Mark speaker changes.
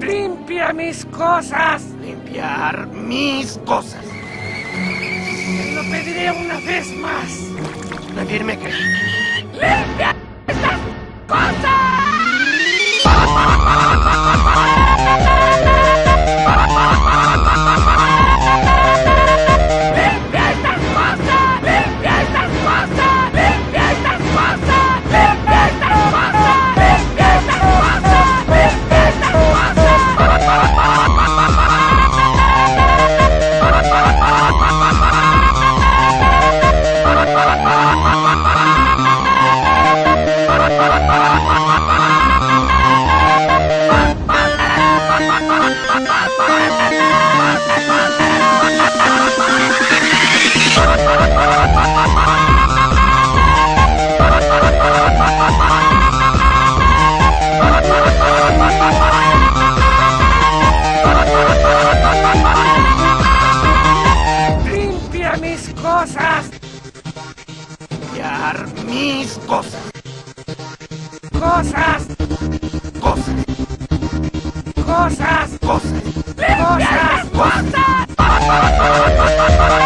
Speaker 1: ¡Limpia mis cosas!
Speaker 2: Limpiar mis cosas.
Speaker 1: Te lo pediré una vez más.
Speaker 2: ¿Pedirme qué?
Speaker 1: ¡Limpia estas cosas! ¡Limpia estas cosas! ¡Limpia estas cosas! ¡Limpia estas cosas! ¡Limpia estas cosas! ¡Limpia estas cosas! ¡Limpia estas cosas! ¡Limpia mis cosas!
Speaker 2: Limpiar mis cosas.
Speaker 1: ¡Cosas!
Speaker 2: Cosas.
Speaker 1: ¡Cosas!
Speaker 2: Cosas.
Speaker 1: ¡Limpia estas cosas!